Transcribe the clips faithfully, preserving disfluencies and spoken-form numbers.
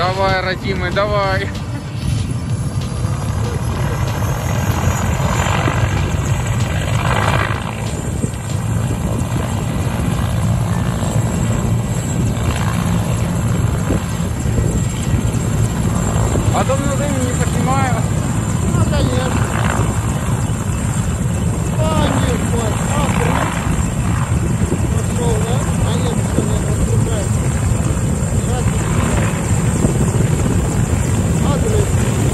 Давай, родимый, давай. А то на времени не понимаю. Ну, конечно. А, нет, вот, а, пошел, да? А нет, что не раскрывается. Сейчас адрес.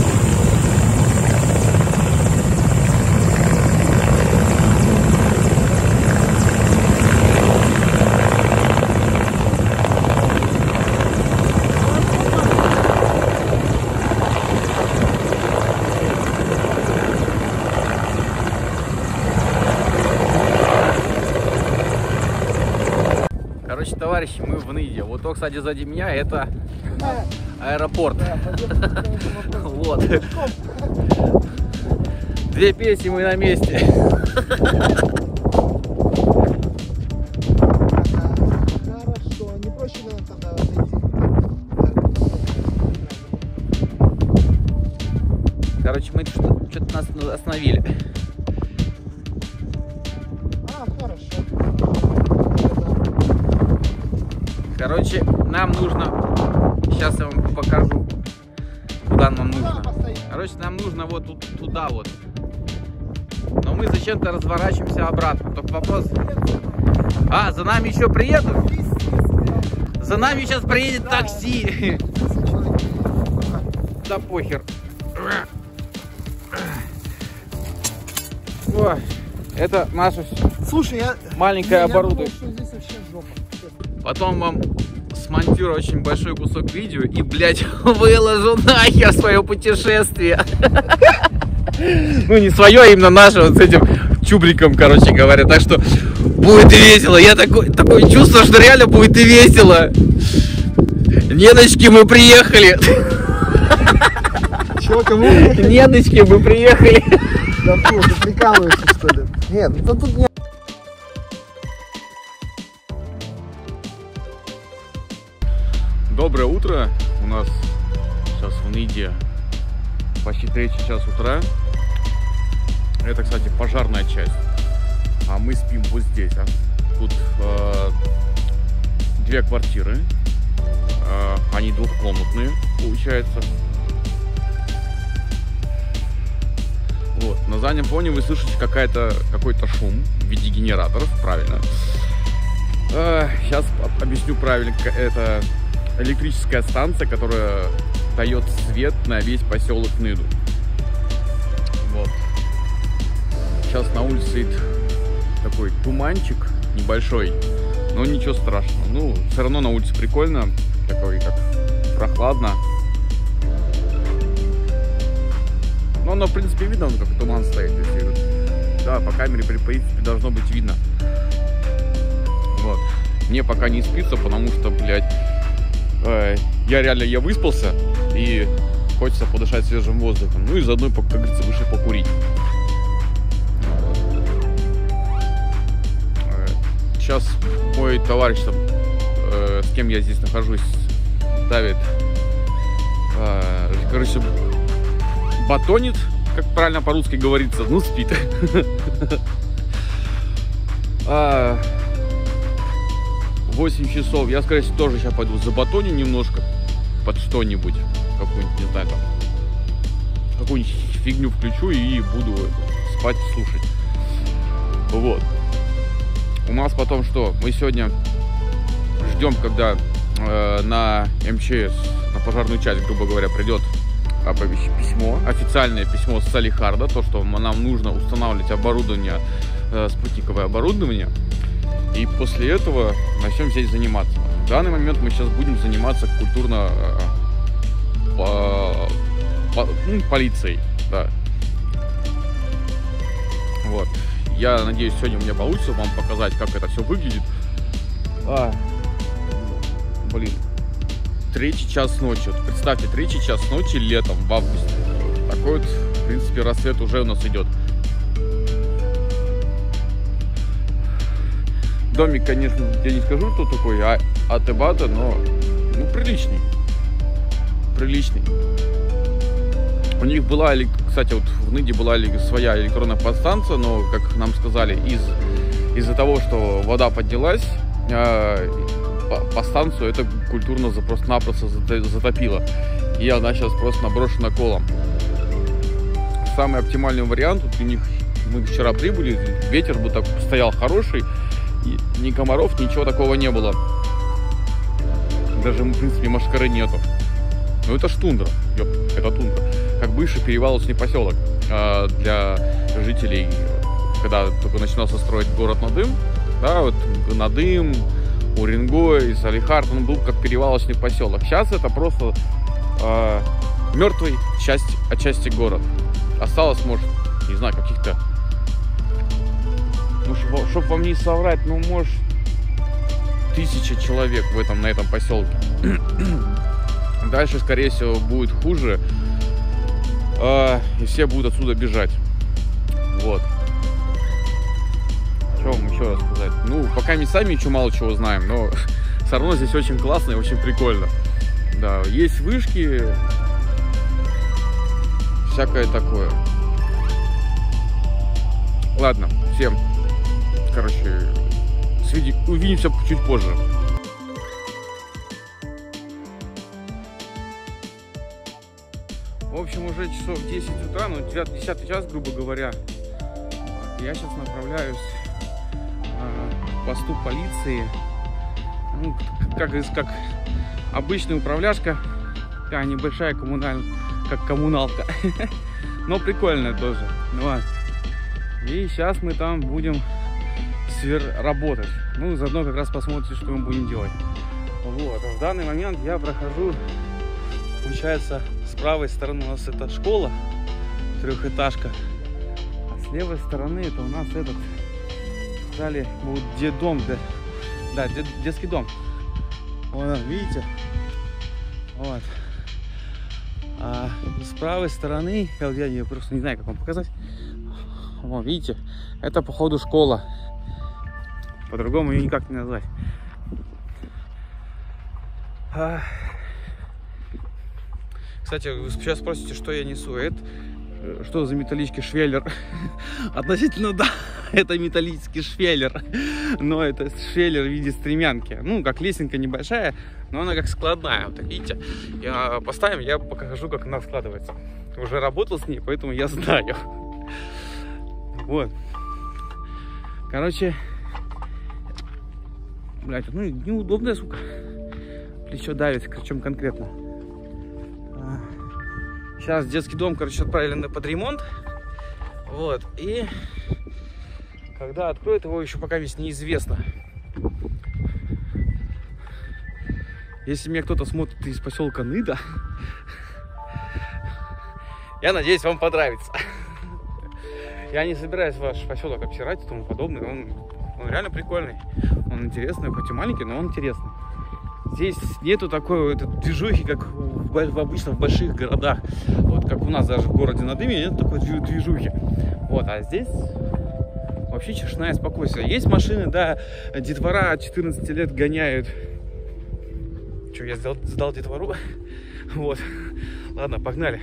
Короче, товарищи, мы в Ниде. Вот то, кстати, сзади меня, это аэропорт. Вот. Две песни, мы на месте. Хорошо, не проще ли тогда найти? Короче, мы что-то нас остановили. А, хорошо. Короче, нам нужно, сейчас я вам покажу, куда нам нужно. Короче, нам нужно вот тут, туда вот. Но мы зачем-то разворачиваемся обратно. Только вопрос. А, за нами еще приедут? За нами сейчас приедет такси. Да похер. О, это наше Слушай, я маленькое оборудование. Что здесь вообще жопа. Потом вам смонтирую очень большой кусок видео и, блядь, выложу нахер свое путешествие. Ну, не свое, а именно наше, вот с этим чубриком, короче говоря. Так что будет весело. Я такой, такое чувство, что реально будет и весело. Неночки, мы приехали. Чего, кому? Неночки, мы приехали. Да фу, ты прикалываешься, что ли? Нет, ну тут не... Доброе утро. У нас сейчас в Ниде почти третий час утра. Это, кстати, пожарная часть. А мы спим вот здесь. А? Тут э, две квартиры. Э, они двухкомнатные, получается. Вот. На заднем фоне вы слышите какая-то, какой-то шум в виде генераторов. Правильно. Э, сейчас объясню правильно. Это электрическая станция, которая дает свет на весь поселок Ниду. Вот. Сейчас на улице стоит такой туманчик небольшой, но ничего страшного. Ну, все равно на улице прикольно, такой как прохладно. Но оно, в принципе, видно, как туман стоит. Если, да, по камере, в принципе, должно быть видно. Вот. Мне пока не спится, потому что, блядь, я реально, я выспался и хочется подышать свежим воздухом. Ну и заодно, как говорится, вышел покурить. Сейчас мой товарищ, с кем я здесь нахожусь, ставит, короче, батонит, как правильно по-русски говорится, ну спит. восемь часов. Я, скорее всего, тоже сейчас пойду за батоню немножко под что-нибудь. Какую-нибудь, не знаю, там. Какую-нибудь фигню включу и буду спать, слушать. Вот. У нас потом что? Мы сегодня ждем, когда э, на эм че эс, на пожарную часть, грубо говоря, придет письмо, официальное письмо с Салихарда, то, что нам нужно устанавливать оборудование, э, спутниковое оборудование. И после этого начнем здесь заниматься. В данный момент мы сейчас будем заниматься культурно э, по, по, ну, полицией. Да. Вот. Я надеюсь, сегодня у меня получится вам показать, как это все выглядит. А, блин. Третий час ночи. Вот представьте, третий час ночи летом, в августе. Такой вот, в принципе, рассвет уже у нас идет. Домик, конечно, я не скажу, кто такой, а Атебата, но ну, приличный. приличный. У них была, кстати, вот в Ныде была своя электронная подстанция, но, как нам сказали, из, из-за того, что вода поднялась, э, по, по станцию это культурно просто-напросто затопило. И она сейчас просто наброшена колом. Самый оптимальный вариант, вот у них, мы вчера прибыли, ветер был так, стоял хороший, и ни комаров, ничего такого не было. Даже, в принципе, машкары нету. Но это ж тундра, ёп, это тундра. Как бывший перевалочный поселок э, для жителей, когда только начинался строить город Надым, да, вот Надым, Уренгой, Салихард, он был как перевалочный поселок. Сейчас это просто э, мертвый часть, отчасти город. Осталось, может, не знаю, каких-то, ну, чтобы вам не соврать, ну, может, тысяча человек в этом, на этом поселке. Дальше, скорее всего, будет хуже, э, и все будут отсюда бежать. Вот. Что вам еще рассказать? Ну, пока мы сами еще мало чего знаем, но все равно здесь очень классно и очень прикольно. Да, есть вышки, всякое такое. Ладно, всем, короче, увидимся чуть позже. В общем, уже часов десять утра, ну, девятый-десятый час, грубо говоря. Я сейчас направляюсь э, к посту полиции. Ну, как, как обычная управляшка, такая небольшая коммуналь... как коммуналка. Но прикольная тоже. Вот. И сейчас мы там будем работать. Ну, заодно как раз посмотрите, что мы будем делать. Вот. А в данный момент я прохожу, получается, с правой стороны у нас это школа, трехэтажка. А с левой стороны это у нас этот, сказали, вот детдом, да, да, дет, детский дом. Вот, видите? Вот. А с правой стороны, я, я просто не знаю, как вам показать. Вот, видите, это походу школа. По-другому ее никак не назвать. А... Кстати, вы сейчас спросите, что я несу. Это что за металлический швеллер? Относительно, да, это металлический швеллер. Но это швеллер в виде стремянки. Ну, как лесенка небольшая, но она как складная. Вот так, видите? Я поставим, я покажу, как она складывается. Уже работал с ней, поэтому я знаю. Вот. Короче, блядь, ну неудобная, сука. Плечо давит, в чем конкретно. Сейчас детский дом, короче, отправили на подремонт. Вот. И когда откроют его, еще пока ведь неизвестно. Если меня кто-то смотрит из поселка Ныда, я надеюсь, вам понравится. Я не собираюсь ваш поселок обсирать и тому подобное. Он, он реально прикольный. Он интересный, хоть и маленький, но он интересный. Здесь нету такой вот движухи, как в, в обычно в больших городах. Вот как у нас даже в городе Надыме нет такой движухи. Вот, а здесь вообще тишина и спокойствие. Есть машины, да, детвора от четырнадцати лет гоняют. Что, я сдал, сдал детвору? Вот. Ладно, погнали.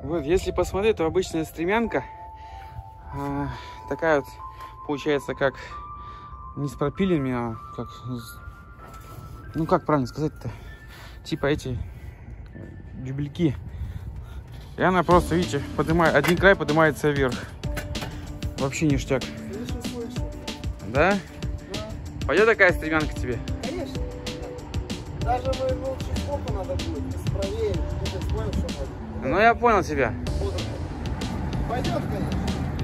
Вот, если посмотреть, то обычная стремянка а, такая вот получается, как не с пропилями, а как, ну как правильно сказать-то, типа эти дюбельки. И она просто, видите, поднимает, один край поднимается вверх. Вообще ништяк. Слышу, слышу. Да? Да. Пойдет такая стремянка тебе? Конечно. Даже мы лучше сколько надо будет, если проверить, ты понял, что надо. Ну я понял тебя. Пойдет, конечно.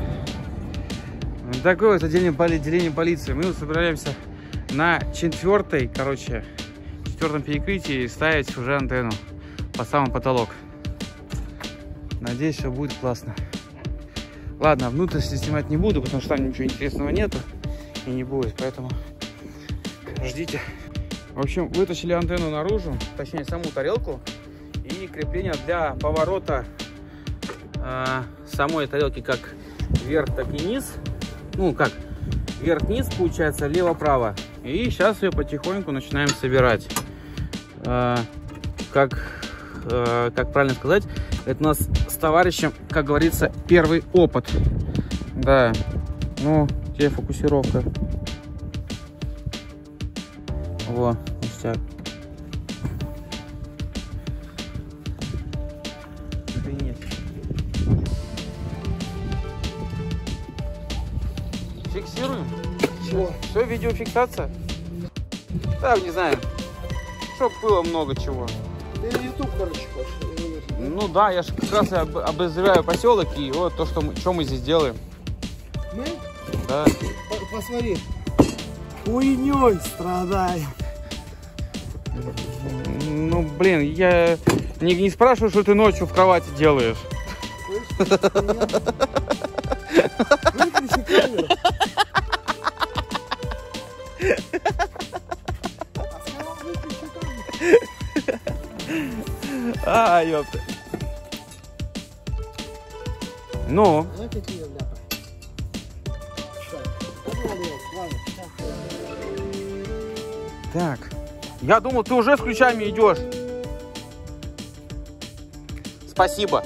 Такое вот отделение, поли, отделение полиции. Мы вот собираемся на четвертой, короче, четвертом перекрытии ставить уже антенну по самый потолок. Надеюсь, все будет классно. Ладно, внутренности снимать не буду, потому что там ничего интересного нету и не будет, поэтому ждите. В общем, вытащили антенну наружу, точнее саму тарелку и крепление для поворота э, самой тарелки как вверх, так и низ. Ну как, вверх-вниз получается, лево-право. И сейчас ее потихоньку начинаем собирать. Э, как, э, как правильно сказать, это у нас с товарищем, как говорится, первый опыт. Да, ну, где фокусировка? Во, ништяк. Охренеть. Фиксируем? Чего? Все, видеофиксация? Да, не знаю. Чтоб было много чего. Ты в YouTube, короче, хочешь? Ну да, я же как раз и об, обозреваю поселок и вот то, что мы, что мы здесь делаем. Мы? Да. Посмотри. Хуйней страдаем. Ну, блин, я не, не спрашиваю, что ты ночью в кровати делаешь. Слышишь? Выключи камеру. А сказал, выключи камеру. А, ёпта. Ну? А какие ляпы? Так. Я думал, ты уже с ключами идешь. Спасибо.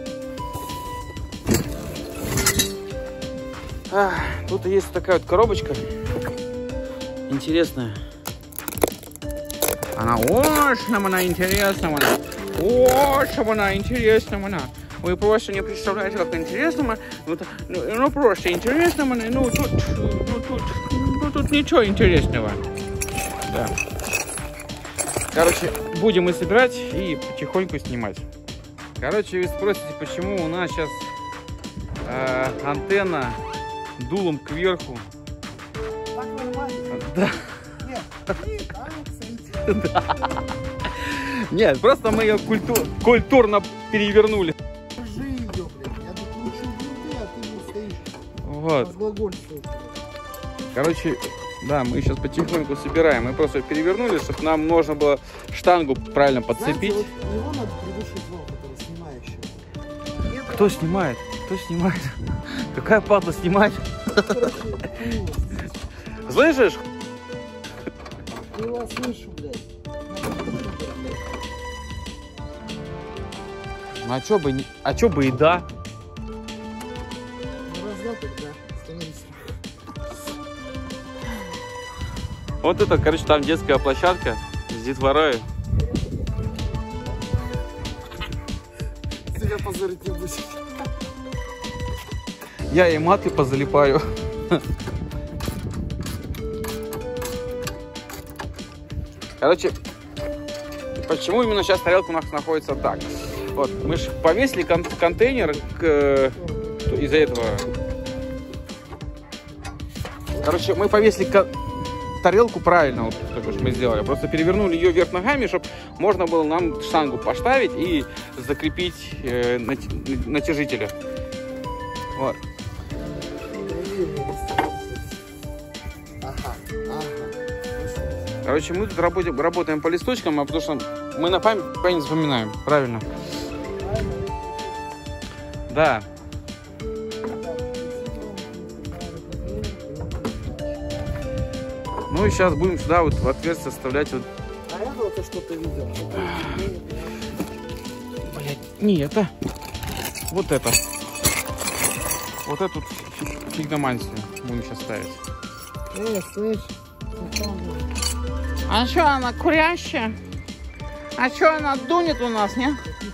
А, тут есть такая вот коробочка. Интересная. Она очень она интересная. Она. Очень она интересная. Она. Вы просто не представляете, как интересно. Ну, ну, ну просто интересно. Ну тут, ну, тут, ну, тут ничего интересного. Да. Короче, будем и собирать, и потихоньку снимать. Короче, вы спросите, почему у нас сейчас э, антенна дулом кверху. Так нормально? Да. Нет. Так, Да. Нет, просто мы ее культур, культурно перевернули. держи ее, блядь. Я тут кручу груди, а ты не стоишь. Вот. Разглагольствуешь. Короче, да, мы сейчас потихоньку собираем. Мы просто перевернули, чтобы нам можно было штангу правильно подцепить. Знаете, вот его надо придушить вон, который снимающий. Нет, Кто снимает? Кто снимает? Какая падла снимать? короче, хуй. Слышишь? Я вас слышу, блядь. Ну а чё бы, не... а чё бы и да? Ну, раздал тогда. Становись. Вот это, короче, там детская площадка с детворой. Тебя позорить не будешь. Я и маты позалипаю. Короче, почему именно сейчас тарелка у нас находится так? Вот, мы же повесили кон контейнер к... из-за этого. Короче, мы повесили кон тарелку правильно, вот так уж мы сделали. Просто перевернули ее вверх ногами, чтобы можно было нам штангу поставить и закрепить э, нат натяжителя. Вот. Ага, ага. Короче, мы тут работаем, работаем по листочкам, а потому что мы на память, память запоминаем. Правильно. Да. Ну и сейчас будем сюда вот в отверстие вставлять вот. А это ты что-то видел? Блять, не это. вот это. Вот эту фигномансию будем сейчас ставить. Эй, слышь, а что, она курящая? А что, она дунет у нас, не?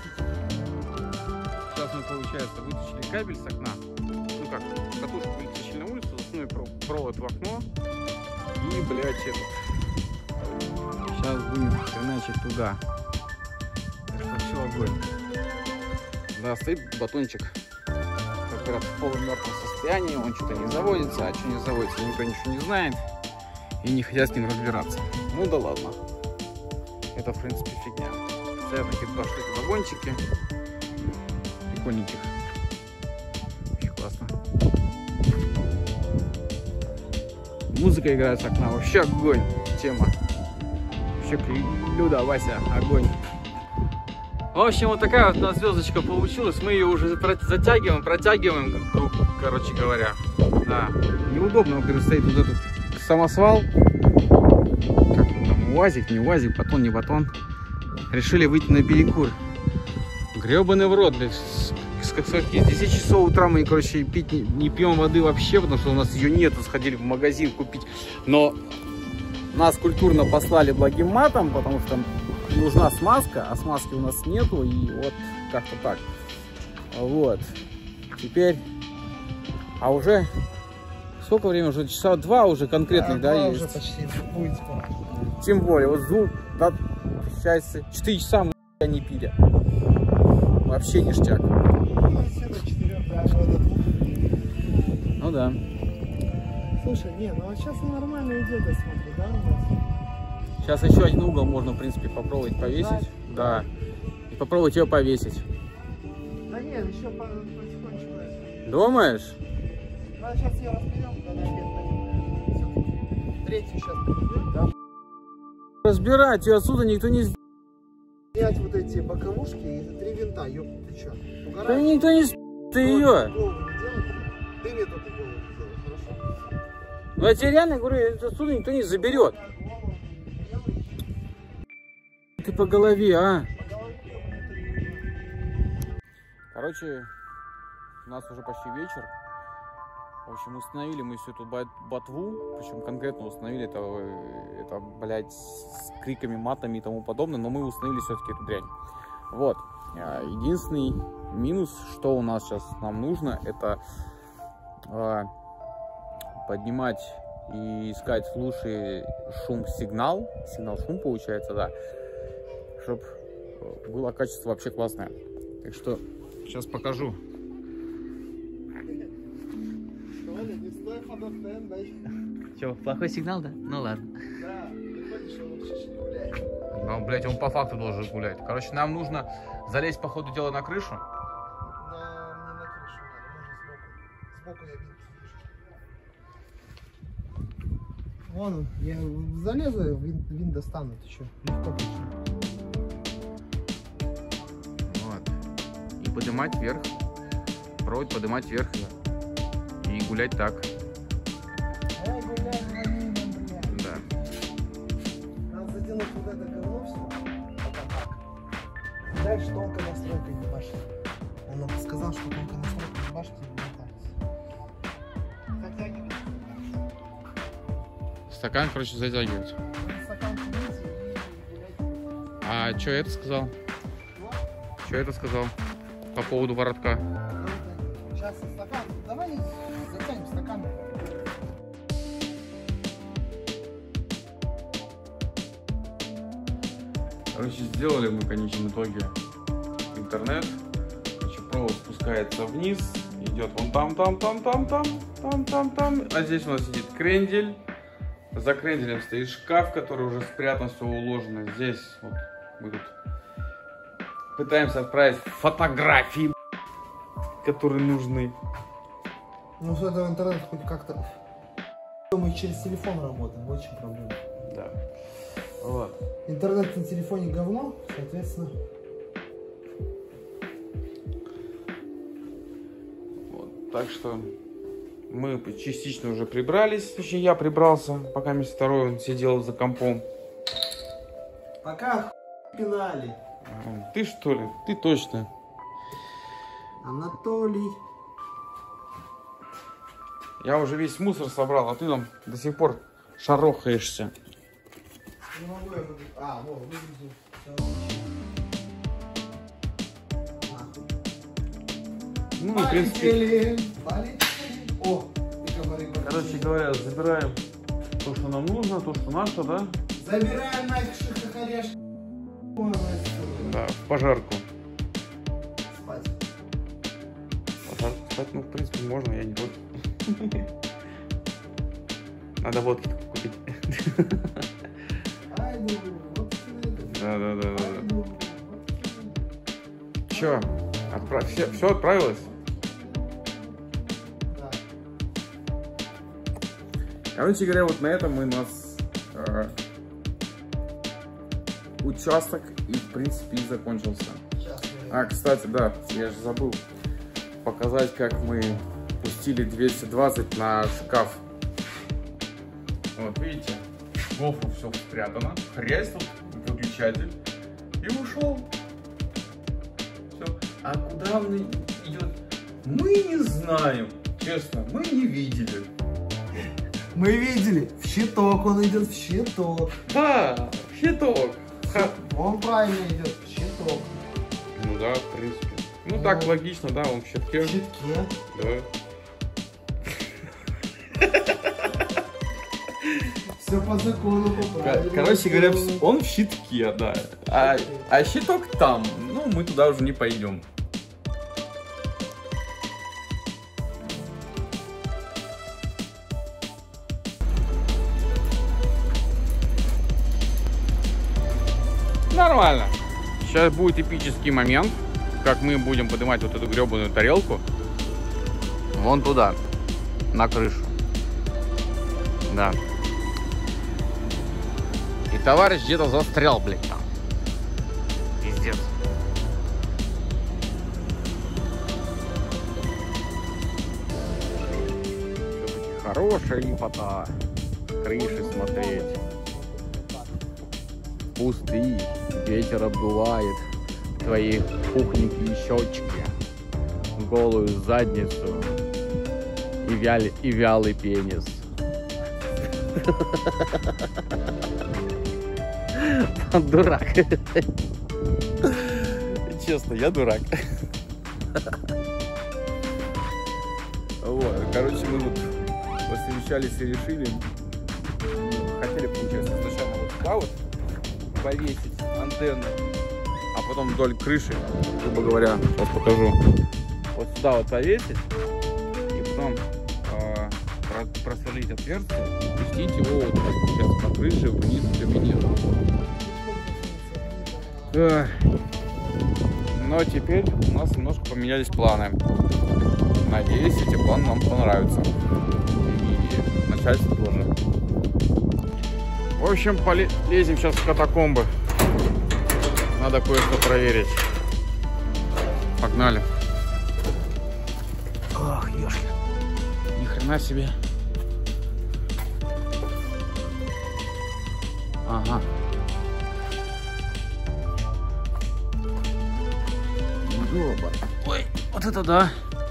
Сейчас мы, получается, вытащили кабель с окна. Ну как, катушку вытащили на улицу, засунули провод в окно. И, блядь, этот. Сейчас будем хреначить туда. Так что все, огонь. Да, стоит батончик. Как говорят, в полумертвом состоянии. Он что-то не заводится, а что не заводится, никто ничего не знает. И не хотят с ним разбираться. Ну да ладно. Это, в принципе, фигня. Стоят такие два штуки вагончики. Прикольненьких. Очень классно. Музыка играет с окна. Вообще огонь. Тема. Вообще Люда, Вася, огонь. В общем, вот такая вот у нас звездочка получилась. Мы ее уже затягиваем, протягиваем, круг, короче говоря. Да. Неудобно, когда стоит вот этот самосвал. Как там, УАЗик, не УАЗик, батон, не батон. Решили выйти на перекур. Гребаный в рот, блядь. С, с, с, с десяти часов утра мы, короче, пить не, не пьем воды вообще, потому что у нас ее нету. Сходили в магазин купить. Но нас культурно послали благим матом, потому что нужна смазка, а смазки у нас нету. И вот как-то так. Вот. Теперь... А уже... Сколько времени? Уже часа два уже конкретных, да, да есть? Уже почти будет скоро. Тем более, вот с двух до счастья, четыре часа мы не пили. Вообще ништяк. Ну да. Слушай, не, ну а сейчас нормально идет, я смотрю, да, у нас? Сейчас еще один угол можно, в принципе, попробовать повесить. Да. И попробовать ее повесить. Да нет, еще потихонечку. Думаешь? Ну, сейчас ее разберем, когда обед. Третью сейчас придем. Да. Разбирать ее отсюда никто не сделает. Снять вот эти боковушки и три винта, ёп, ты чё? Угораешь? Да никто не спит, ты ее. Ты мне только голову сделай, хорошо? Ну я тебе реально говорю, отсюда никто не заберет. Ты по голове, а? Короче, у нас уже почти вечер. В общем, установили мы всю эту ботву, причем конкретно установили это, это, блядь, с криками, матами и тому подобное, но мы установили все-таки эту дрянь. Вот. Единственный минус, что у нас сейчас нам нужно, это э, поднимать и искать лучший шум-сигнал, сигнал-шум получается, да, чтобы было качество вообще классное. Так что сейчас покажу. Че, плохой сигнал, да? Ну ладно. Да, ты ходишь, он вообще не гуляет. Ну, блядь, он по факту должен гулять. Короче, нам нужно залезть, по ходу дела, на крышу. На, не на крышу надо, можно сбоку. Сбоку я винт. Вон он, я залезу, винт, винт достану, ты что? Легко почти. Вот. И поднимать вверх. Провод поднимать вверх. И гулять так. Эй, гулять, ванильно, блядь. Да. Надо затянуть вот это говно все. Пока так. Дальше тонкая настройка не башни. Он нам сказал, что тонкая настройка не башни не затягивает. Стакан, короче, затягивать. Стакан сидите и гулять. А что это сказал? Что это сказал? По поводу воротка. Сейчас стакан. Давай затянем стакан. Короче, сделали мы в конечном итоге интернет. Короче, провод спускается вниз, идет вон там, там, там, там, там, там, там, там. А здесь у нас сидит крендель. За кренделем стоит шкаф, который уже спрятан, все уложено. Здесь вот мы тут пытаемся отправить фотографии, которые нужны. Ну, с этого интернет хоть как-то... Мы через телефон работаем, вот в чем проблема. Да. Вот. Интернет на телефоне говно, соответственно. Вот. Так что мы частично уже прибрались. Точнее, я прибрался, пока вместе второй он сидел за компом. Пока пинали. Ты что ли? Ты точно. Анатолий. Я уже весь мусор собрал, а ты там до сих пор шарохаешься. Не могу я выгрузить. А, вот, выгрузил. Ну, в принципе... Полетели, полетели. О, и говори, Короче говоря, забираем то, что нам нужно, то, что наше, да? забираем нафиг хохоряш. Да, в пожарку. Спать. Пожарку спать, ну, в принципе, можно, я не против. Надо водки купить. Айду, вот Да, да, да, да. айду, вот. Че? Отправ... Все, все отправилось? Да. Короче говоря, вот на этом мы нас э, участок и в принципе и закончился. Сейчас А, кстати, да, я же забыл показать, как мы пустили двести двадцать на шкаф. Вот, видите, в гофру все спрятано, хрясь тут, выключатель, и ушел. Все. А куда он идет? Мы не знаем. Честно, мы не видели. мы видели, в щиток он идет, в щиток. Да, щиток. Ха. Он правильно идет, в щиток. Ну да, в принципе. Ну так Ну. логично, да, он в щитке. В щитке. Да. Все по закону, по правилам. Короче говоря, он в щитке, да. А, а щиток там. Ну, мы туда уже не пойдем. Нормально. Сейчас будет эпический момент, как мы будем поднимать вот эту гребаную тарелку вон туда, на крышу. Да. И товарищ где-то застрял, блядь, там. Пиздец. Все-таки хорошая липота. Крыши смотреть. Пустые. Ветер обдувает твои пухленькие щечки, голую задницу и, вяли, и вялый пенис. Он дурак. Честно, я дурак. Вот, короче, мы тут посовещались и решили. Хотели, получается, сначала вот сюда вот повесить антенну, а потом вдоль крыши, грубо говоря, сейчас покажу. Вот сюда вот повесить и потом э, просверлить отверстие и пустить его вот так, сейчас по крыше вниз в кабинет. Да. Но теперь у нас немножко поменялись планы. Надеюсь, эти планы нам понравятся. И начальство тоже. В общем, полезем сейчас в катакомбы. Надо кое-что проверить. Погнали. Ох, ёшки. Ни хрена себе. Ага. Ёба. Ой, вот это да.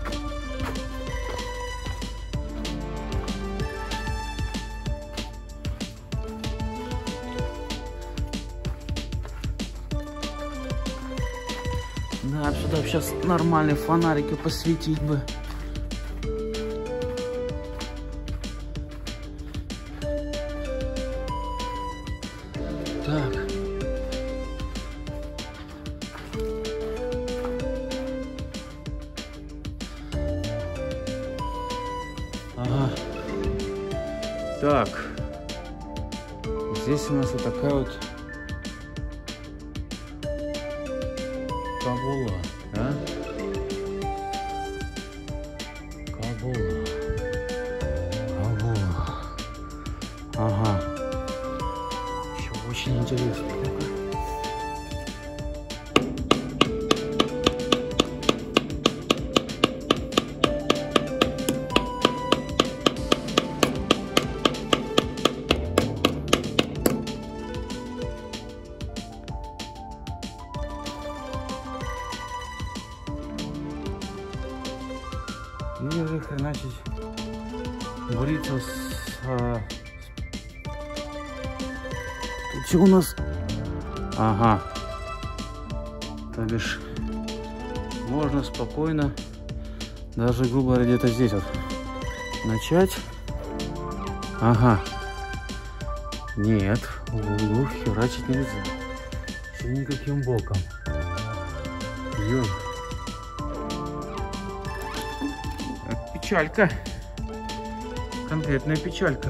Да, сюда сейчас нормальные фонарики посветить бы. Так. Ага. Так. Здесь у нас вот такая вот кабула, да? Кабула. Кабула. Ага. Все очень интересно. Буррито с... А... Тут что у нас? Ага. То бишь, можно спокойно, даже, грубо говоря, где-то здесь вот начать. Ага. Нет, в углу херачить нельзя. Все никаким боком. Ё. Печалька. Конкретная печалька.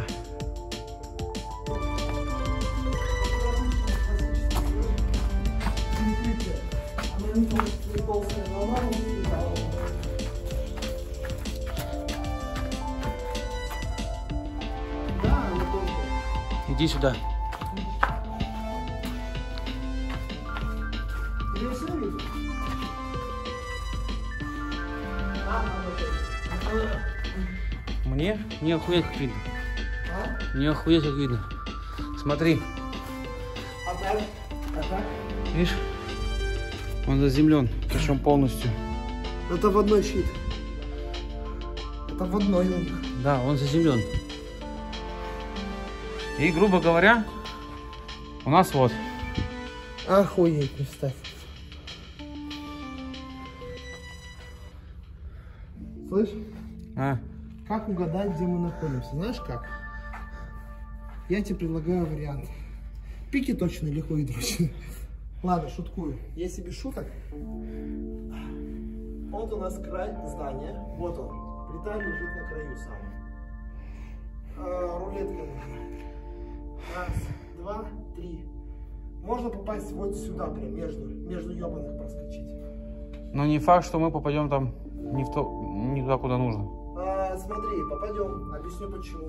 Иди сюда. Мне не охуеть как видно. А? Не охуеть как видно. Смотри. А так? А так? Видишь? Он заземлен, причем полностью. Это в одной щит. Это в одной. Да, он заземлен. И, грубо говоря, у нас вот. Охуеть, представь. Слышь? А? Как угадать, где мы находимся? Знаешь как? Я тебе предлагаю вариант. Пики точно легко и дрочно. Ладно, шуткую. Если без шуток. Вот у нас край здания. Вот он. Плита лежит на краю сам. А, рулетка нужна. Раз, два, три. Можно попасть вот сюда, прям между, между ебаных проскочить. Но не факт, что мы попадем там не, в то, не туда, куда нужно. А, смотри, попадем. Объясню почему.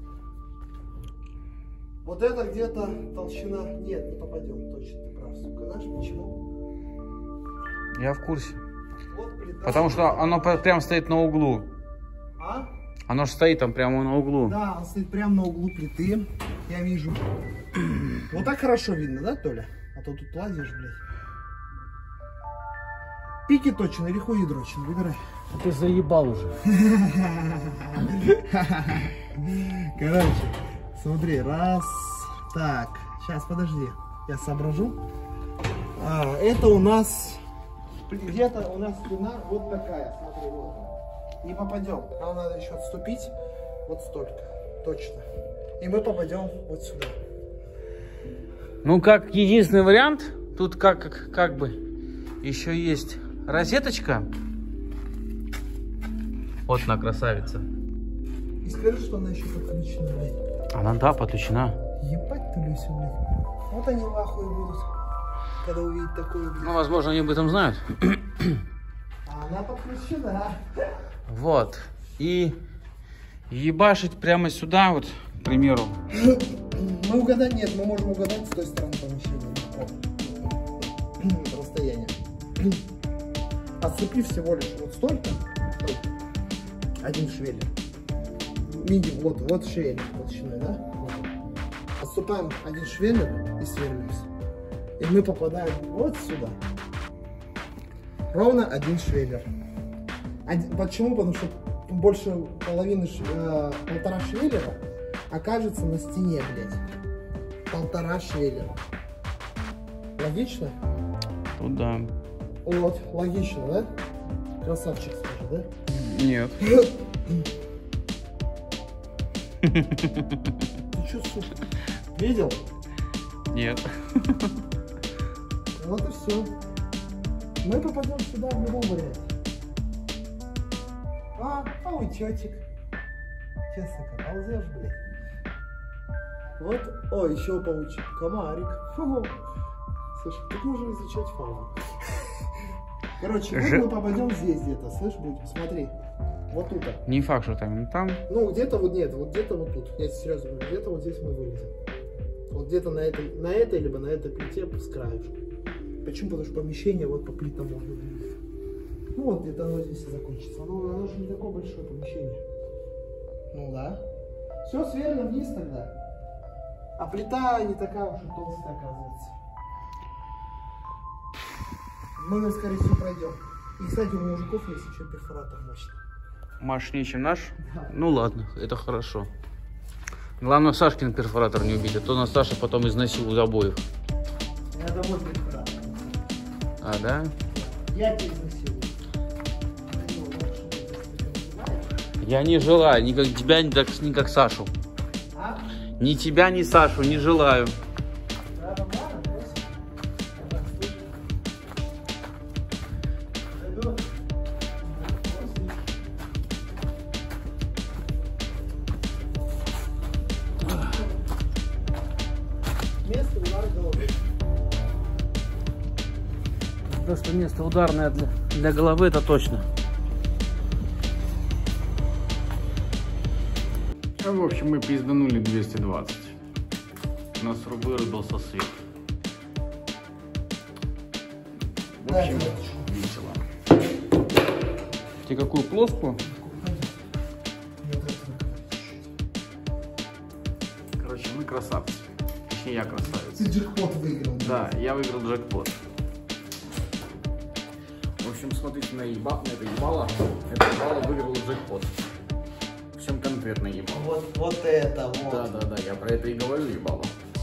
Вот это где-то толщина. Нет, не попадем. Точно, ты прав, сука. Знаешь почему? Я в курсе. Вот плита. Потому что оно прям стоит на углу. А? Оно же стоит там прямо на углу. Да, он стоит прямо на углу плиты. Я вижу. Вот так хорошо видно, да, Толя? А то тут лазишь, блядь. Пики точно или хуи дрочно? Выбирай. Ты заебал уже. Короче, смотри, раз. Так, сейчас, подожди. Я соображу. А, это у нас где-то у нас стена вот такая. Смотри, вот. Не попадем. Нам надо еще отступить. Вот столько. Точно. И мы попадем вот сюда. Ну, как единственный вариант, тут как, как, как бы еще есть розеточка. Вот она, красавица. И скажи, что она еще подключена, блядь. Она, да, подключена. Ебать, Толюся, блядь. Вот они в ахуе будут, когда увидят такое, блядь. Ну, возможно, они об этом знают. А она подключена. Вот. И ебашить прямо сюда, вот, к примеру. Мы угадать нет, мы можем угадать с той стороны помещения. О. Расстояние. Отцепив всего лишь вот столько. Один швеллер. Видим, вот, вот швеллер толщиной, да? Вот. Отступаем один швеллер и сверлимся. И мы попадаем вот сюда. Ровно один швеллер. Один, почему? Потому что больше половины, э, полтора швеллера окажется на стене, блядь. Полтора швеллера. Логично? Тут да. Вот, логично, да? Красавчик, скажи, да? Нет. Ты чё, сука? Видел? Нет. Вот и все. Мы попадем сюда в любом варианте. А, паучочек. Честно, ползешь, блядь. Вот, о, еще паучок. Комарик. Фу. Слушай, тут нужно изучать фауну. Короче, вот мы попадем здесь где-то, слышь, будем, смотри. Вот тут. Не факт, что там, там. Ну, где-то вот нет, вот где-то вот тут. Я серьезно говорю, где-то вот здесь мы вылезем. Вот где-то на этой, на этой, либо на этой плите с краешку. Почему? Потому что помещение вот по плитам можно вылезть. Ну вот где-то оно здесь и закончится. Оно, оно же не такое большое помещение. Ну да. Все, сверлим вниз тогда. А плита не такая уж и толстая, оказывается. Мы, скорее всего, пройдем. И, кстати, у мужиков есть еще перфоратор мощный. Мощнее, чем наш? Да. Ну ладно, это хорошо. Главное, Сашкин перфоратор не убить, а то нас Саша потом изнасилует обоих. Я домой перфоратор. А, да? Я тебя изнасилую. Я не желаю ни как тебя, ни как, ни как Сашу. А? Ни тебя, ни Сашу не желаю. Да, нормально, просто. Я так слышу. Зайдёт. Место удара головы. То, что место ударное для, для головы, это точно. А, в общем, мы пизданули двести двадцать. У нас вырубился свет. В Да, общем, это весело. Тебе какую плоскую? Короче, мы красавцы. Точнее, я красавец. Ты джекпот выиграл. Да, я выиграл джекпот. В общем, смотрите на, еба, на это ебало. Это ебало выиграл джекпот. Причем конкретно ебало. Вот, вот это вот. Да, да, да, я про это и говорю, ебало.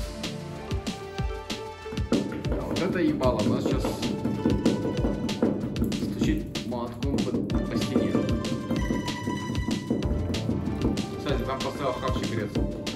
А вот это ебало у нас сейчас стучит молотком по, по стене. Кстати, там поставил хавчик греться.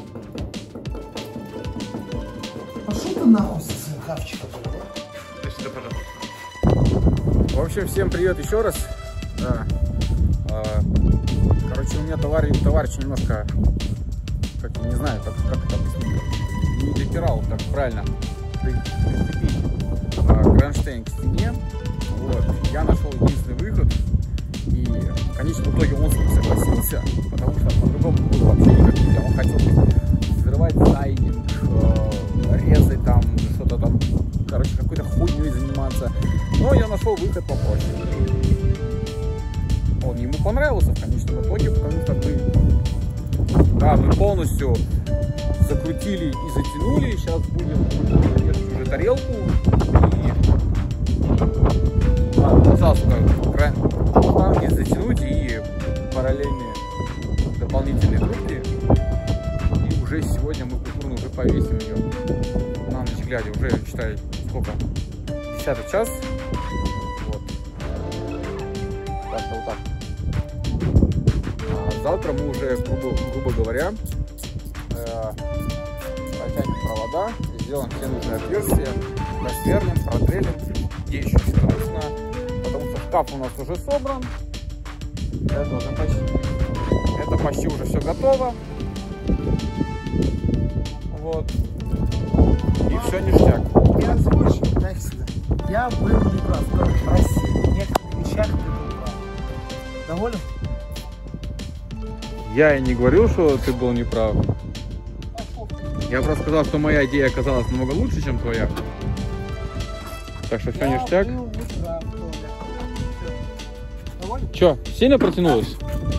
Пошел ты нахуй со своим хавчиком. Сюда, пожалуйста. В общем, всем привет еще раз. Да. Короче, у меня товарищ, товарищ немножко, как, не знаю, как, как это объяснить, не допирал, как правильно прицепить кронштейн к стене. Вот. Я нашел единственный выход, и в конечном итоге он с ним согласился, потому что по-другому было вообще никак нельзя. Он хотел взрывать сайдинг, резать там, что-то там, короче, какой-то хуйней заниматься. Но я нашел выход попроще. Он ему понравился в конечном итоге, потому что мы, да, мы полностью закрутили и затянули. Сейчас будем держать уже тарелку и осталось штанги затянуть и параллельные дополнительные трубки. И уже сегодня мы культурно уже повесим ее на ночь глядя. Уже, считай, сколько? Десятый час. Вот. Так-то вот так. Завтра мы уже, грубо, грубо говоря, э, протянем провода, сделаем все нужные отверстия, просверлим, протрелим, где еще все нужно, потому что шкаф у нас уже собран. Это уже почти, это почти уже все готово. Вот. И все ништяк. Я озвучу, дай сюда. Я был неправ, прости, в некоторых вещах ты был прав. Доволен? Я и не говорил, что ты был неправ. Я просто сказал, что моя идея оказалась намного лучше, чем твоя. Так что все ништяк. Был неправ, доволен? Че, сильно протянулось?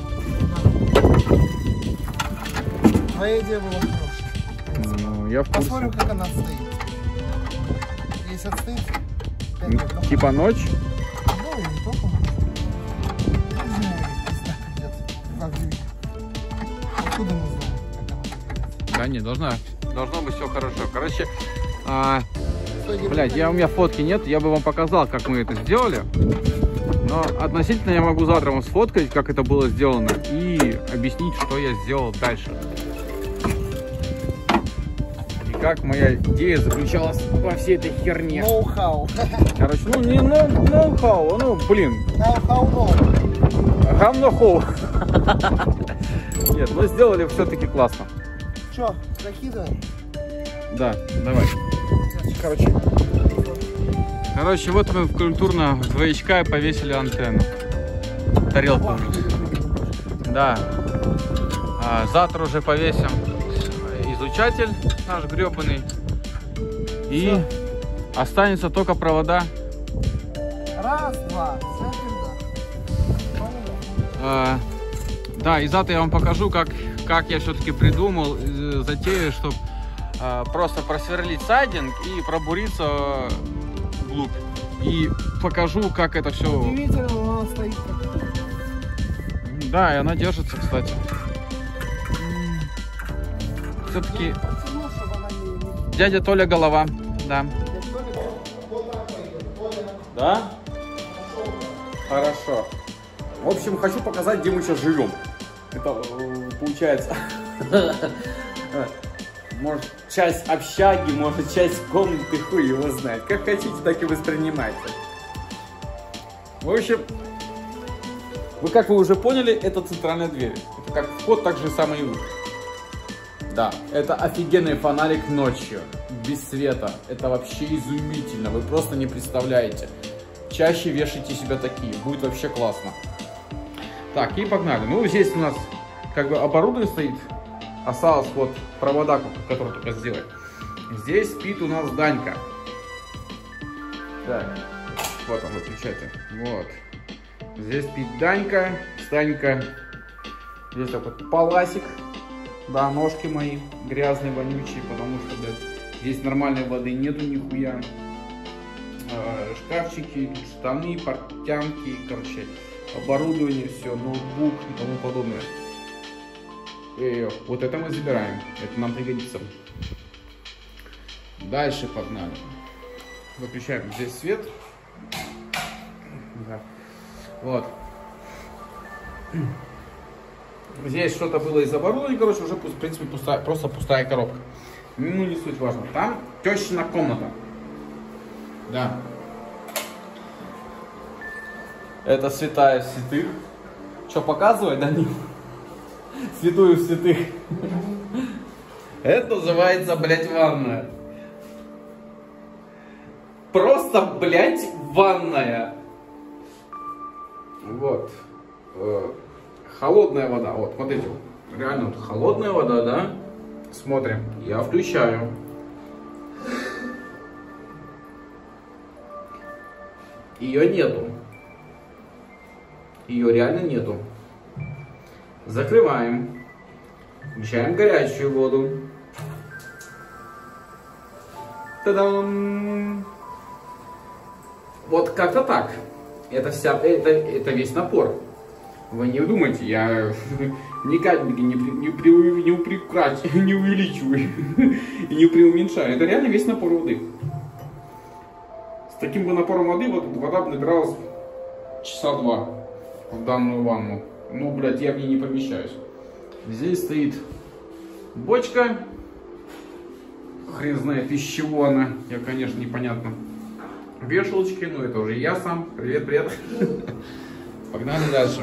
Твоя идея была хорошая. Ну, я в курсе. Посмотрим, как она отстоит. Если отстоит, пять лет, ну, Типа ночь? ну, и не только. Зимой пизда придет. Как люди. Откуда мы знаем, как она придет? Да не, должна, должно быть все хорошо. Короче, а, Что, блядь, я, у меня фотки нет, я бы вам показал, как мы это сделали. Но относительно я могу завтра вам сфоткать, как это было сделано, и объяснить, что я сделал дальше. И как моя идея заключалась во всей этой херне. Ноу-хау. Короче, ну не ноу-хау, ну блин. Ноу-хау, ноу. Гамно-хоу. Нет, но сделали все-таки классно. Че, закидываем? Да, давай. Короче. Короче, вот мы культурно в двоечка повесили антенну. Тарелку. Да. А завтра уже повесим излучатель наш гребаный. И все. Останется только провода. Раз, два, а, да, и завтра я вам покажу, как, как я все-таки придумал э, затею, чтобы э, просто просверлить сайдинг и пробуриться вглубь. И покажу, как это все... Удивительно, она стоит. Да, и она держится, кстати. Все-таки дядя Толя голова, да. Да? Хорошо. В общем, хочу показать, где мы сейчас живем. Это получается, может, часть общаги, может, часть комнаты, хуй его знает. Как хотите, так и воспринимайте. В общем, вы, как вы уже поняли, это центральная дверь. Это как вход, так же самый и выход. Да, это офигенный фонарик ночью, без света. Это вообще изумительно, вы просто не представляете. Чаще вешайте себя такие, будет вообще классно. Так, и погнали. Ну, здесь у нас как бы оборудование стоит. Осталось вот провода, которые только сделать. Здесь спит у нас Данька. Так, вот он, выключайте. Вот. Здесь спит Данька, Станька. Здесь такой паласик. Да, ножки мои грязные, вонючие, потому что, блядь, здесь нормальной воды нету нихуя. А, шкафчики, тут штаны, портянки, короче, оборудование, все, ноутбук и тому подобное. И вот это мы забираем, это нам пригодится. Дальше погнали. Выключаем здесь свет. Да. Вот. Здесь что-то было из оборудования, короче, уже, в принципе, пустая, просто пустая коробка. Ну, не суть важно. Там тещина комната. Да. Это святая святых. Что, показывать, да? Святую святых. Это называется, блядь, ванная. Просто, блядь, ванная. Вот. Холодная вода. Вот, смотрите. Реально, вот холодная вода, да? Смотрим. Я включаю. Ее нету. Ее реально нету. Закрываем. Включаем горячую воду. Та-дам! Вот как-то так. Это вся, это, это весь напор. Вы не думайте, я ни капельки не, не, при, не, прикрач, не увеличиваю и не преуменьшаю. Это реально весь напор воды. С таким бы напором воды вот вода бы набиралась часа два в данную ванну. Ну, блядь, я в ней не помещаюсь. Здесь стоит бочка. Хрен знает, из чего она. Я, конечно, непонятно. Вешалочки, ну это уже я сам. Привет, привет. Погнали дальше.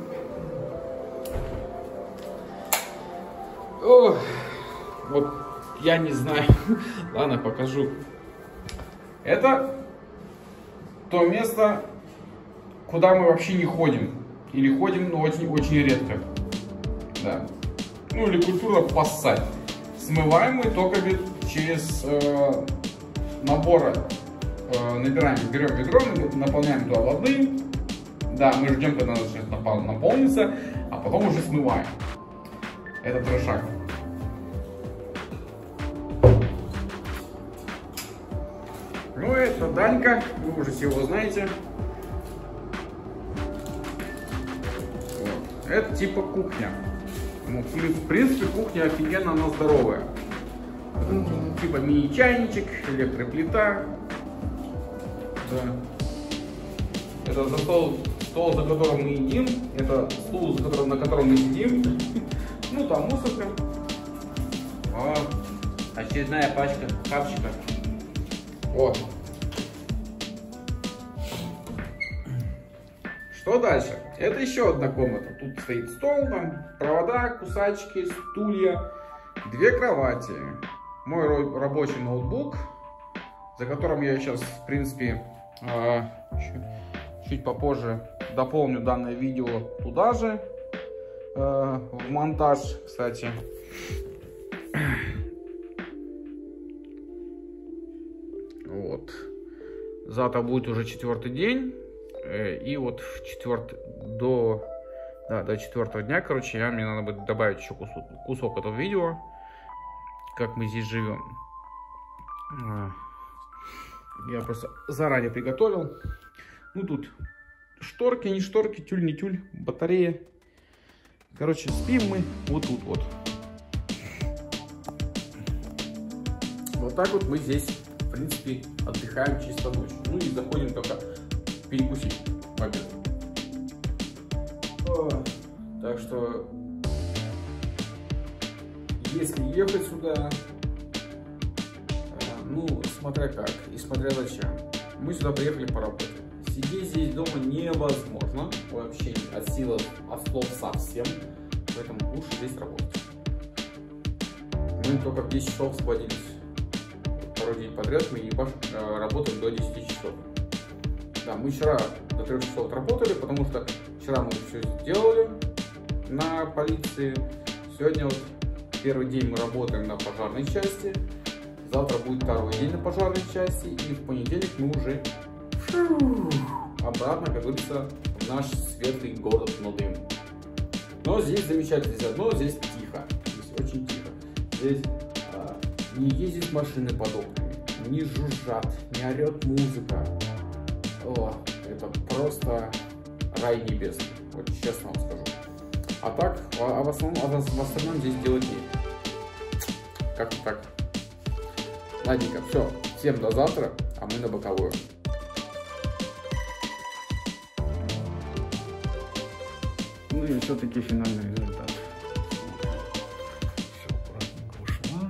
О, вот я не знаю. Ладно, покажу. Это то место, куда мы вообще не ходим. Или ходим, но очень-очень редко. Да. Ну или культура поссать. Смываем мы только через э, набор. Э, набираем, берем ведро, наполняем туда воды. Да, мы ждем, когда она наполнится, а потом уже смываем. Это трешак. Ну, это Данька, вы уже все его знаете. Вот. Это типа кухня. Ну, в принципе, кухня офигенно, она здоровая. Mm-hmm. Типа мини-чайничек, электроплита. Да. Это за стол, стол, за которым мы едим. Это стул, за которым, на котором мы сидим. Ну, там мусорка. О, очередная пачка хавчика. Вот. Что дальше? Это еще одна комната. Тут стоит стол, там провода, кусачки, стулья, две кровати, мой рабочий ноутбук, за которым я сейчас, в принципе, чуть, чуть попозже дополню данное видео туда же, в монтаж, кстати. Вот. Завтра будет уже четвертый день. И вот в четвертый, до, да, до четвертого дня, короче, я, мне надо будет добавить еще кусок, кусок этого видео, как мы здесь живем. Я просто заранее приготовил. Ну тут шторки, не шторки, тюль, не тюль, батарея. Короче, спим мы вот тут вот. Вот так вот мы здесь, в принципе, отдыхаем чисто ночью. Ну и заходим только перекусить в обед. Так что, если ехать сюда, ну, смотря как и смотря зачем. Мы сюда приехали поработать. Сидеть здесь дома невозможно, вообще от силы, от слов совсем, поэтому лучше здесь работать. Мы только в десять часов освободились. Второй день подряд мы ебаш, работаем до десяти часов. Да, мы вчера до трех часов отработали, потому что вчера мы все сделали на полиции. Сегодня вот первый день мы работаем на пожарной части. Завтра будет второй день на пожарной части. И в понедельник мы уже обратно, как говорится, в наш светлый город Надым. Но здесь замечательно, здесь одно, здесь тихо. Здесь очень тихо. Здесь а, не ездят машины под окнами, не жужжат, не орет музыка. О, это просто рай небесный, вот честно вам скажу. А так, а в основном, а в остальном здесь делать нечего. Как-то так. Ладненько, все, всем до завтра, а мы на боковую. Ну и все-таки финальный результат. Все аккуратненько ушло.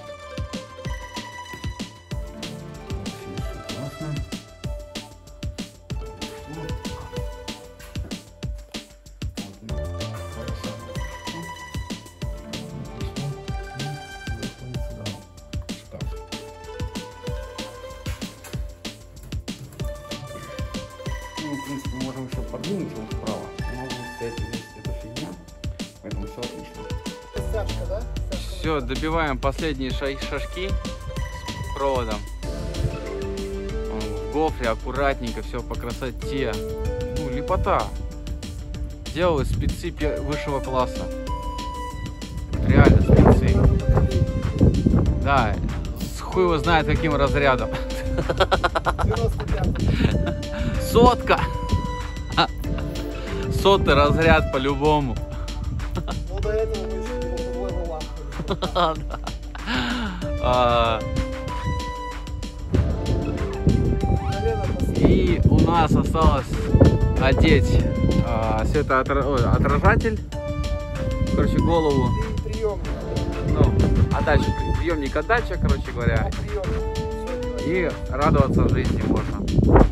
Все классно. В принципе, можем еще подвинуть его вправо, но вот эта, эта фигня, поэтому все отлично. Стяжка, да? Все, добиваем последние шажки с проводом. В гофре аккуратненько, все по красоте. Ну, лепота. Делаю спецы высшего класса. Реально спецы. Да, хуй его знает каким разрядом. девяносто пятый. Сотка! Сотый разряд по-любому. Ну до этого мы еще не левел ап. И у нас осталось одеть а, все это отра... Ой, отражатель. Короче, голову. Приемник. Ну, отдача, приемник отдача, короче говоря. Приемник. И радоваться жизни можно.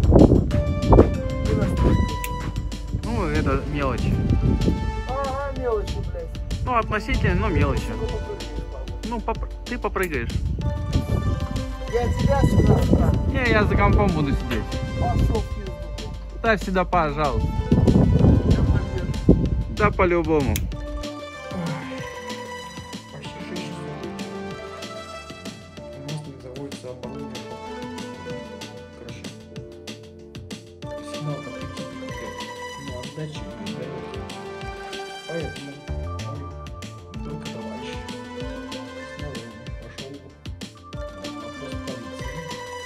Ну, это мелочи. Ага, мелочи, блядь. Ну, относительно, но мелочи. Ну, попрыгаешь, папа. Ну, поп... ты попрыгаешь. Я тебя сюда отправлю. Не, я за компом буду сидеть. Пошел в пизду. Ставь сюда, пожалуйста. Я поддержу. Да, по-любому. Почти шесть часов. У нас не заводится оборудование. Короче. Сигнал подключить. Ну, отдачи не дает. Поэтому только товарищ. Снова пошел вопрос полиции.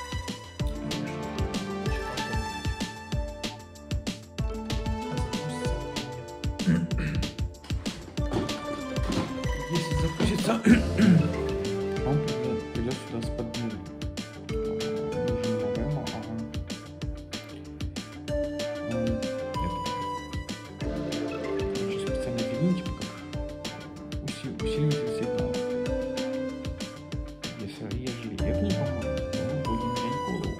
Если запустится, он придет, придет сюда с подбором. Типа как усилитель сигнала. Если ежели эф не поможет, то мы будем менять голову.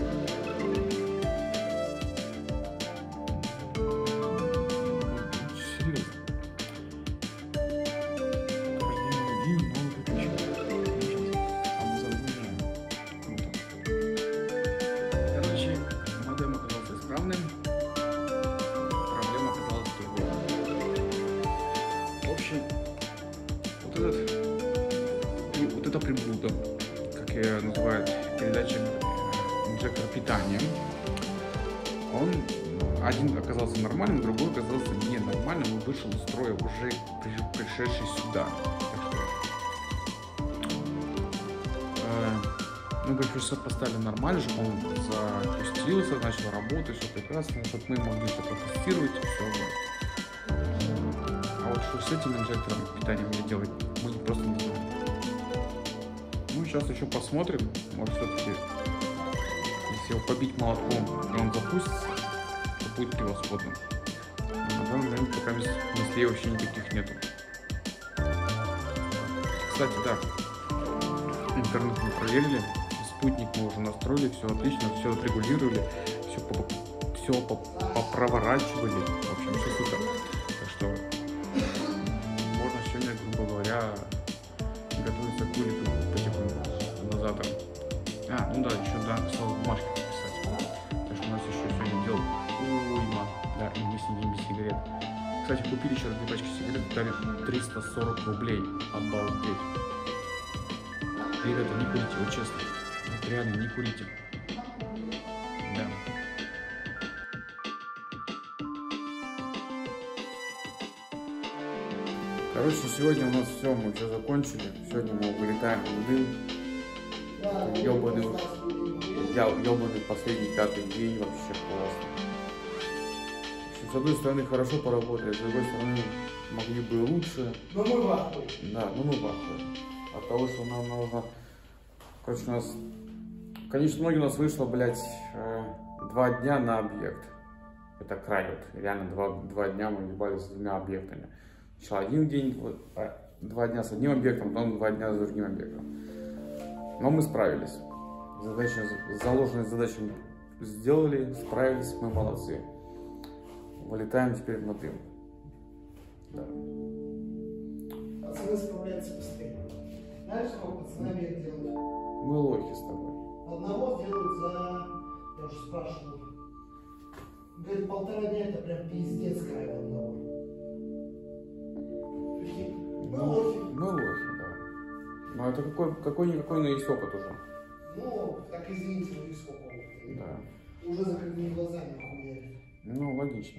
Серьезно. Каждый день новый приключение. А мы загружаем. Круто. Короче, модем оказался исправным. Проблема оказалась в другом. В общем, вот этот, вот это приблуда, как ее называют, передатчик инжектор питания, он один оказался нормальным, другой оказался ненормальным и вышел из строя уже пришедший сюда. Так что, э, мы, как все поставили нормально, чтобы он запустился, начал работать, все прекрасно, чтобы мы могли все протестировать, все. А вот что с этим инжектором питания мне делать будет просто не знаю. Ну, сейчас еще посмотрим. Может, все-таки, если его побить молотком, и он запустится, то будет превосходно. Но на данный момент пока мыслей вообще никаких нету. Кстати, да, интернет мы проверили, спутник мы уже настроили, все отлично, все отрегулировали, все, по, все по, попроворачивали, в общем, все супер. Так что можно сегодня, грубо говоря, готовиться к вылету потихоньку на завтра. А, ну да, еще да, осталось бумажки подписать. Так что у нас еще сегодня дел уйма. Да, и мы сидим без сигарет. Кстати, купили еще две пачки сигарет, дали триста сорок рублей. Обалдеть. Ребята, не курите, вот честно. Вот реально, не курите. Да. Короче, сегодня у нас все, мы все закончили. Сегодня мы вылетаем в дым. Ёбаный, ёбаный последний пятый день, вообще классно. С одной стороны хорошо поработали, с другой стороны могли бы и лучше. Но мы в ахуе. Да, ну мы в ахуе. От того, что нам нужно... Короче, у нас... Конечно, многие у нас вышло, блядь, два дня на объект. Это край вот. Реально два, два дня мы ебались с двумя объектами. Сначала один день, вот, два дня с одним объектом, потом два дня с другим объектом. Но мы справились. Задачи, заложенные задачи сделали, справились, мы молодцы. Вылетаем теперь на дым. Да. Пацаны справляются быстрее. Знаешь, сколько пацаны объект делают? Мы лохи с тобой. Одного делают за... Я уже спрашивал. Говорит, полтора дня это прям пиздец край одного. Мы лохи. Мы лохи, да. Но это какой, какой-никакой, но есть опыт уже. Ну, так извините, ну и сколько опыта. Да. Уже закрытыми глазами охуели. Ну, логично.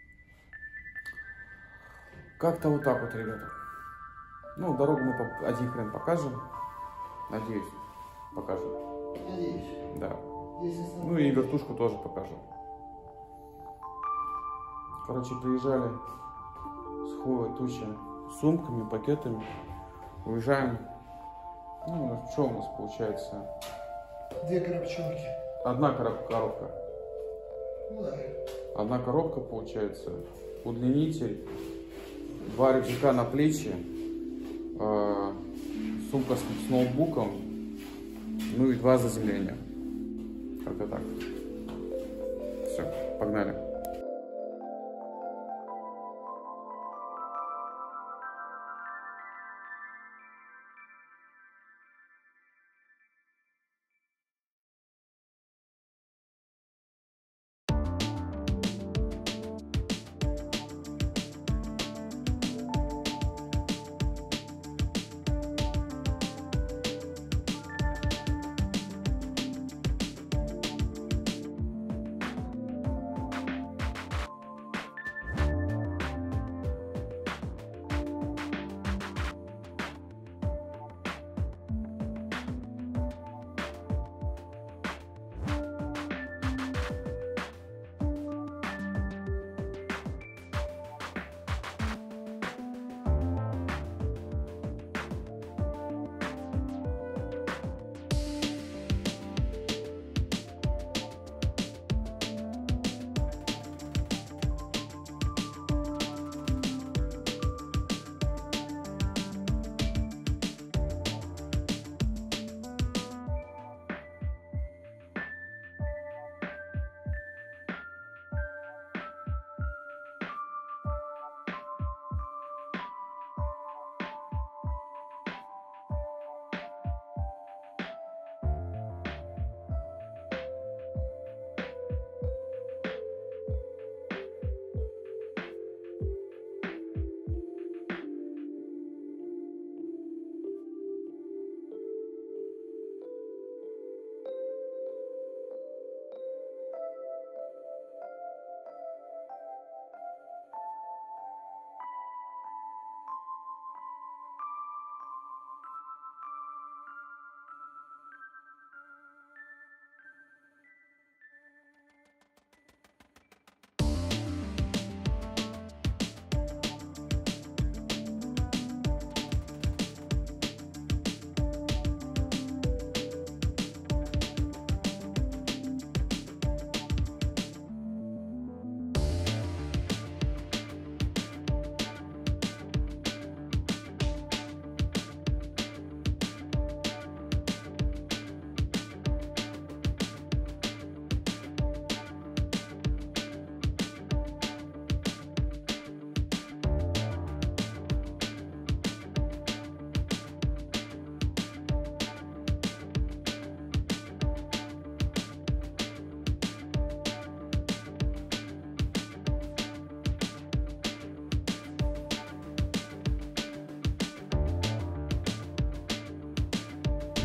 Как-то вот так вот, ребята. Ну, дорогу мы один хрен покажем. Надеюсь, покажем. Надеюсь. Да. Если Ну и вертушку тоже покажем. Короче, приезжали с хуя тучи сумками, пакетами. Уезжаем. Ну, что у нас получается? Две коробчонки. Одна короб- коробка. Ну да. Одна коробка получается. Удлинитель. Два рюкзака на плечи. Э, сумка с, с ноутбуком. Ну и два заземления. Как-то так. Все, погнали.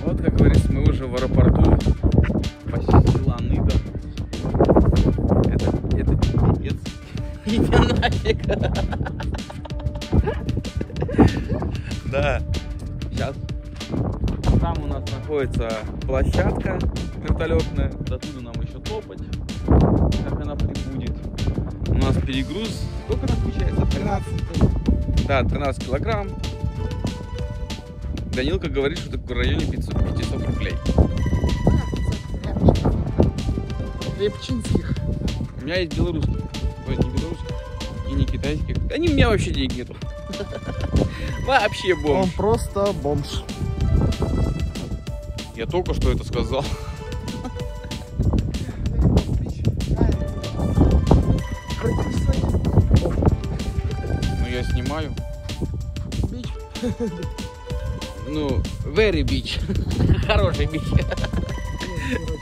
Вот, как говорится, мы уже в аэропорту. Почти Ланыга. Это, это пипец. Иди нафиг. Да. Сейчас. Там у нас находится площадка вертолетная. До туда нам еще топать. Как она прибудет. У нас перегруз. Сколько у нас получается? тринадцать. Да, тринадцать килограмм. Данилка говорит, что это в районе пятьсот рублей. Репчинских. У меня есть белорусских. Ой, не белорусских и не китайских. Да не, у меня вообще денег нету. Вообще Он бомж. просто бомж. Я только что это сказал. Ну я снимаю. Бич. Ну, very beach. Хороший бич. Ну, короче,